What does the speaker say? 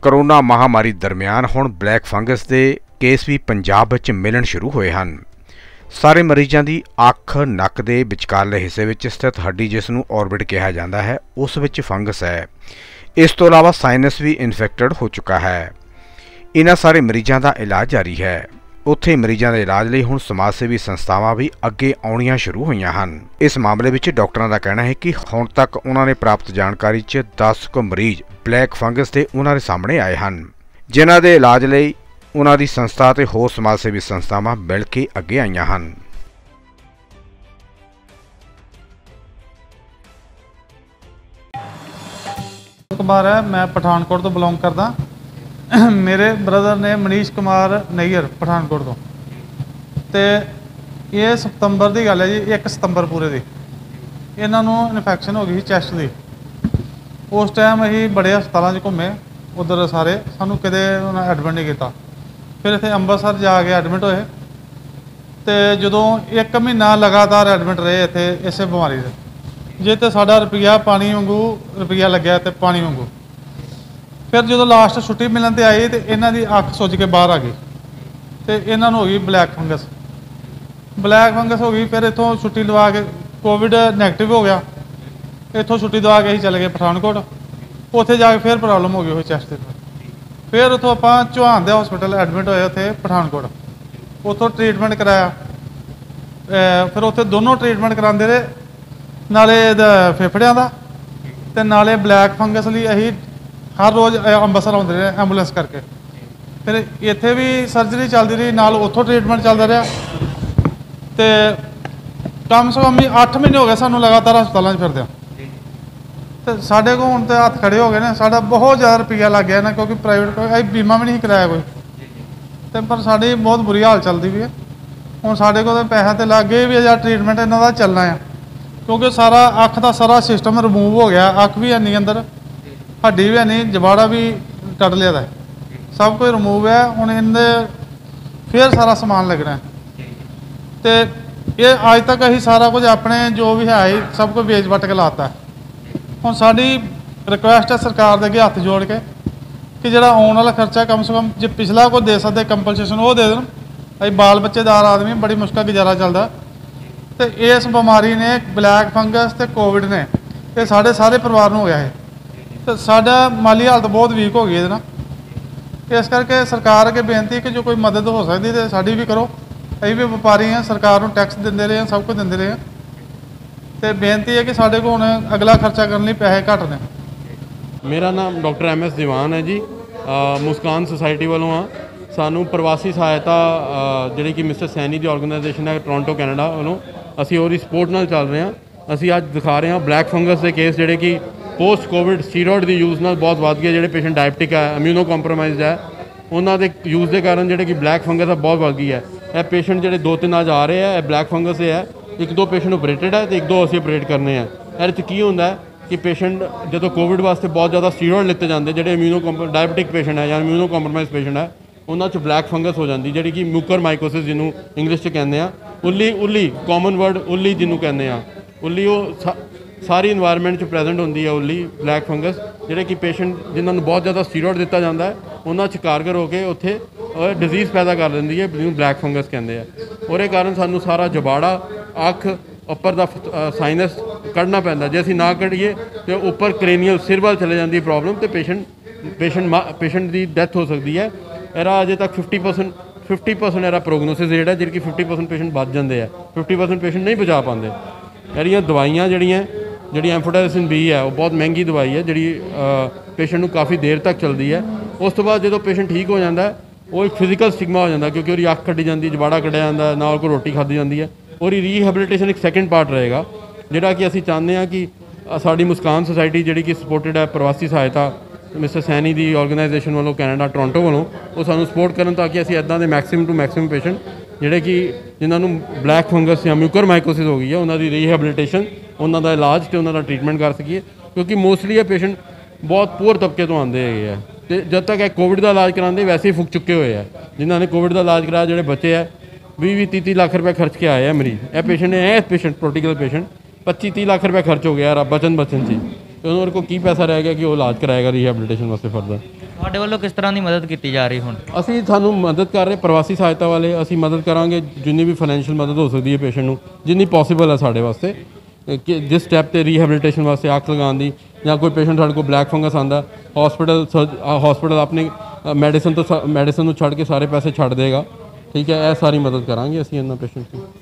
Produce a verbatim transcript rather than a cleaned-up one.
Corona महामारी दरमियान हुण ब्लैक फंगस के केस भी पंजाब विच मिलण शुरू होए हन। सारे मरीजों की अख नक के विचकारले हिस्से विच स्थित हड्डी जिसनूं ऑर्बिट कहा जाता है उस विच फंगस है। इस तो इलावा साइनस भी इन्फेक्टेड हो चुका है। इन्हां सारे मरीजों का इलाज जारी है। उत्थे मरीजों के इलाज लई हुण समाज सेवी संस्थावां भी अगे आउणियां शुरू होईयां हन। इस मामले विच डॉक्टरां दा कहना है कि हुण तक उन्हां ने प्राप्त जानकारी च दस क मरीज ब्लैक फंगस के उन्हां दे सामने आए हन, जिन्हां दे इलाज लई उन्हां दी संस्था ते होर समाज सेवी संस्थावां मिल के अगे आईयां हन। कुमार है, मैं पठानकोट तो बिलोंग करदा। मेरे ब्रदर ने मनीष कुमार नैयर पठानकोट तो ते ये सितंबर की गल है जी, एक सितंबर पूरे की इन्हों इन्फैक्शन हो गई चैस्ट की। उस टाइम अभी बड़े हस्पतालों घूमे, उधर सारे सानू किते एडमिट नहीं किया। फिर इतने अंमृतसर जाके एडमिट होए तो जो एक महीना लगातार एडमिट रहे इतने इस बीमारी से। जे तो साढ़ा रुपया पानी वांगू रुपया लग्या तो पानी वांगू। फिर जो लास्ट छुट्टी मिलन ते आई तो इन्हों की अख सुज के बाहर आ गई तो इन्हों हो गई ब्लैक फंगस। ब्लैक फंगस हो गई। फिर इतों छुट्टी लवा के कोविड नैगेटिव हो गया, इतों छुट्टी दवा के अं चले गए पठानकोट। उत्थे जाके फिर प्रॉब्लम हो गई हुई चैस्ट की। फिर उतों आप चौहान के हॉस्पिटल एडमिट होए उत्थे पठानकोट, उतों ट्रीटमेंट कराया। फिर उत्थे दोनों ट्रीटमेंट कराते रहे, नाले फेफड़िया का तो नाले ब्लैक फंगस लिए अही हर रोज़ अंमृतसर आते रहे एंबूलेंस करके। फिर इत्थे भी सर्जरी चलती रही, नाल उत्थों ट्रीटमेंट चलता रहा। तो कम से कम भी अठ महीने हो गए सानू लगातार हस्पतालों फिरदे। तो साढ़े को हुण तो हथ खड़े हो गए ने, साढ़ा बहुत ज़्यादा रुपया लग गया ना, क्योंकि प्राइवेट कोई बीमा भी नहीं कराया कोई। तो पर साड़ी बहुत बुरी हाल चलती भी है। हुण साढ़े को पैसा तो लग गए भी है, ट्रीटमेंट इन्हां दा चलना है, क्योंकि सारा अख का सारा सिस्टम रिमूव हो गया। अख भी है नहीं अंदर, हड्डी भी है नहीं, जबाड़ा भी कट लिया है, सब कुछ रिमूव है। हुण इनदे फिर सारा समान लगना है। तो ये अज तक असीं सारा कुछ अपने जो भी है सब कुछ बेच वट के लाता है। हुण साडी रिक्वेस्ट है सरकार दे अगे हत्थ जोड़ के कि जिहड़ा आउण वाला खर्चा कम से कम जो पिछला कोई दे सकते कंपलसेशन वो दे देन। असीं बाल बच्चेदार आदमी, बड़ी मुश्किल गुजारा चलता। तो इस बीमारी ने ब्लैक फंगस तो कोविड ने ये साढ़े सारे परिवार हो गया है। तो साडा माली हालत बहुत वीक हो गई है ना। इस करके सरकार अगे बेनती कि जो कोई मदद हो सकती तो साड़ी भी करो। अभी भी व्यापारी हैं, सरकार को टैक्स देंदे रहे हैं, सब कुछ देंदे रहे हैं। तो बेनती है कि साढ़े को हुण अगला खर्चा करने लिए पैसे घट ने। मेरा नाम डॉक्टर एम एस दीवान है जी, आ, मुस्कान सोसाइटी वालों हाँ। सानू प्रवासी सहायता जिहड़ी कि मिस्टर सैनी की ऑर्गेनाइजेशन है टोरंटो कैनेडा वालों, असी और सपोर्ट नाल चल रहे हैं। असी अज दिखा रहे हैं ब्लैक फंगस के केस जिहड़े कि पोस्ट कोविड स्टीरॉयड की यूज़ नाल बहुत वध गए। जिहड़े पेशेंट डायबिटिक है, इम्यूनो कॉम्प्रोमाइज़ है, उन्होंने यूज़ के कारण जिहड़े कि ब्लैक फंगस है बहुत वध गई है। यह पेशेंट जिहड़े दो तीन अज आ रहे हैं ब्लैक फंगस से है। एक दो पेशेंट ऑपरेटेड है तो एक दो असी ऑपरेट करने हैं। ये की होंदा है कि पेशेंट जो कोविड वास्ते बहुत ज़्यादा स्टीरॉयड लिते जाते, जो इम्यूनो डायबिटिक पेशेंट है या इम्यूनो कॉम्प्रोमाइज़ पेशेंट है, उन्होंने ब्लैक फंगस हो जाती जी कि म्यूकर माइकोसिस जिन्हों इंग्लिश कहते हैं। उल्ली उल्ली कॉमन वर्ड उल्ली जिन्हों कहते हैं, उल्ली वो सा, सारी इन्वायरमेंट प्रेजेंट होंगी है। उल्ली ब्लैक फंगस जिहड़े कि पेशेंट जिन्होंने बहुत ज़्यादा स्टीरॉयड दिता जाता है, उन्होंने कारगर होकर उत्थे डिजीज़ पैदा कर देंदी है जिन्होंने ब्लैक फंगस कहते हैं। और कारण सानू सारा जबाड़ा अख उपर का साइनस कढ़ना पैंदा। जे असीं ना कढ़ीए तो उपर क्रेनियल सिर वाल चले जाती है प्रॉब्लम, तो पेशेंट पेशेंट पेशेंट की डैथ हो सकती है। एरा अजे तक फिफ्टी परसेंट फिफ्टी परसेंट एरा प्रोगनोसिस रेट है, जिहड़ी फिफ्टी परसेंट पेशेंट बच जाते हैं, फिफ्टी परसेंट पेशेंट नहीं बचा पाते। एरिया दवाइयाँ जिहड़ियां जी एम्फोटेरिसिन बी है वो बहुत महंगी दवाई है, जी पेशेंट को काफ़ी देर तक चलती है। उस तो बाद जो पेशेंट ठीक हो जाता है वो एक फिजिकल स्टिग्मा हो जाता है, क्योंकि वो अख कढ़ी जाती, जबाड़ा कढ़िया जाता, ना को रोटी खाधी जाती है। और रीहैबिलिटेशन एक सैकेंड पार्ट रहेगा, जिहड़ा कि असीं चाहते हैं कि साडी मुस्कान सोसाइटी जिहड़ी कि सपोर्टेड है प्रवासी सहायता मिस्टर सैनी की ऑर्गेनाइजेशन वालों कैनेडा टोरंटो वालों, वो सानू सपोर्ट करन ताकि असीं इदां दे मैक्सिमम टू मैक्सिमम पेशेंट जिहड़े कि जिन्होंने ब्लैक फंगस या म्यूकर माइकोसिस हो गई है उन्होंने रीहैबिलिटेशन, उन्होंने इलाज तो उन्होंने ट्रीटमेंट कर सकीए। क्योंकि मोस्टली ये पेशेंट बहुत पुअर तबके तो आते है। तो जब तक एक कोविड का इलाज कराते वैसे ही फुक चुके हुए हैं। जिन्होंने कोविड का इलाज कराया जोड़े बच्चे है भी भी तीह तीह लाख रुपये खर्च के आए हैं मरीज। यह पेशेंट है पेशेंट पर्टिकुलर पेशेंट पच्ची तीह लाख रुपये खर्च हो गया यार बचन बचन से, तो उन्होंने को की पैसा रह गया कि वो इलाज कराएगा रिहैबिलिटेशन वास्ते फर्दर। ਤੁਹਾਡੇ ਵੱਲੋਂ ਕਿਸ ਤਰ੍ਹਾਂ ਦੀ ਮਦਦ ਕੀਤੀ ਜਾ ਰਹੀ ਹੁਣ? ਅਸੀਂ ਸਾਨੂੰ ਮਦਦ ਕਰ ਰਹੇ ਪ੍ਰਵਾਸੀ ਸਹਾਇਤਾ ਵਾਲੇ, ਅਸੀਂ ਮਦਦ ਕਰਾਂਗੇ ਜਿੰਨੀ ਵੀ ਫਾਈਨੈਂਸ਼ੀਅਲ ਮਦਦ ਹੋ ਸਕਦੀ ਹੈ ਪੇਸ਼ੈਂਟ ਨੂੰ, ਜਿੰਨੀ ਪੋਸੀਬਲ ਹੈ ਸਾਡੇ ਵਾਸਤੇ। ਕਿ ਜਿਸ ਸਟੈਪ ਤੇ ਰੀਹੈਬਿਲਿਟੇਸ਼ਨ ਵਾਸਤੇ ਅੱਖ ਲਗਾਉਣ ਦੀ, ਜਾਂ ਕੋਈ ਪੇਸ਼ੈਂਟ ਸਾਡੇ ਕੋਲ ਬਲੈਕ ਫੰਗਸ ਆਉਂਦਾ, ਹਸਪੀਟਲ ਹਸਪੀਟਲ ਆਪਣੀ ਮੈਡੀਸਨ ਤੋਂ ਮੈਡੀਸਨ ਨੂੰ ਛੱਡ ਕੇ ਸਾਰੇ ਪੈਸੇ ਛੱਡ ਦੇਗਾ, ਠੀਕ ਹੈ। ਇਹ ਸਾਰੀ ਮਦਦ ਕਰਾਂਗੇ ਅਸੀਂ ਇਹਨਾਂ ਪੇਸ਼ੈਂਟ ਦੀ।